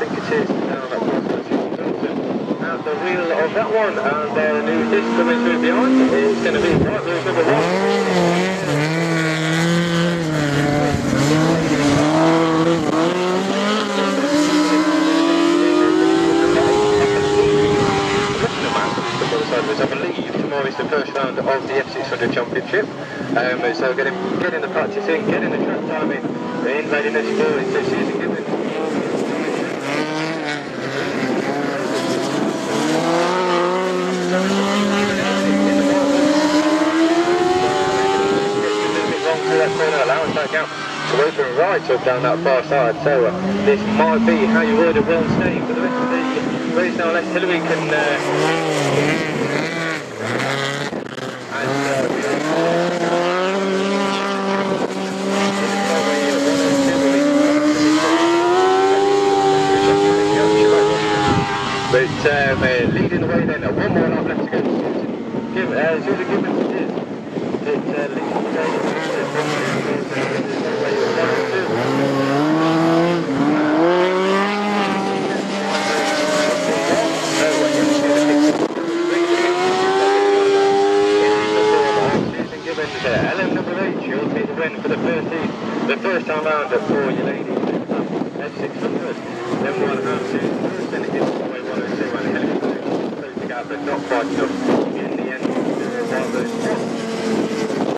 think it is. Down that cross, out the wheel of that one, and the new disc coming through behind is going to be right move number 1. I believe tomorrow is the first round of the F600 Championship, so getting the practice in, getting the track time in readiness for it this season given. Allowance that gap to open right up down that far side, so this might be how you order well stay for the rest of the race now, unless Hillary can but leading the way then, one more lap left to go. Susan Gibbons it is. It leads the way. Susan Gibbons, LM number 8, she'll take the win for the first time round for you ladies. F600. Then one around Susan first, and it gives away 102, and Helen closing out, but not quite enough in the end.